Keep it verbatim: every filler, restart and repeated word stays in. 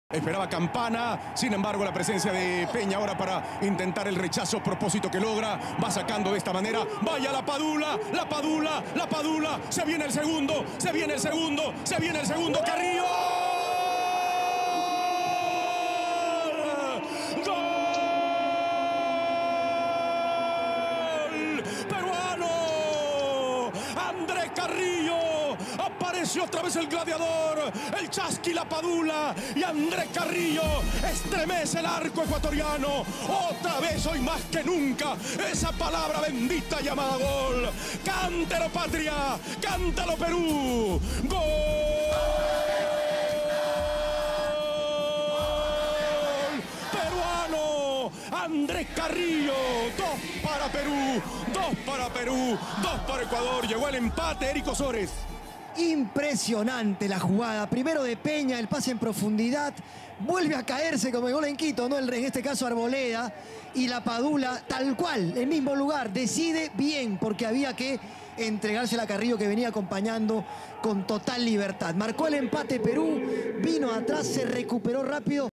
Esperaba Campana, sin embargo la presencia de Peña ahora para intentar el rechazo, propósito que logra, va sacando de esta manera, vaya la Padula, la Padula, la Padula, se viene el segundo, se viene el segundo, se viene el segundo, Carrillo. ¡Gol! Peruano, Andrés Carrillo. Apareció otra vez el gladiador, el Chasqui, la Padula y Andrés Carrillo. Estremece el arco ecuatoriano. Otra vez, hoy más que nunca, esa palabra bendita llamada gol. Cántalo, patria, cántalo, Perú. ¡Gol! Peruano, Andrés Carrillo. Dos para Perú, dos para Perú, dos para Ecuador. Llegó el empate, Eric Osores. Impresionante la jugada, primero de Peña, el pase en profundidad, vuelve a caerse como el gol en Quito, ¿no? En este caso Arboleda, y la Padula, tal cual, el mismo lugar, decide bien, porque había que entregársela a Carrillo, que venía acompañando con total libertad. Marcó el empate Perú, vino atrás, se recuperó rápido.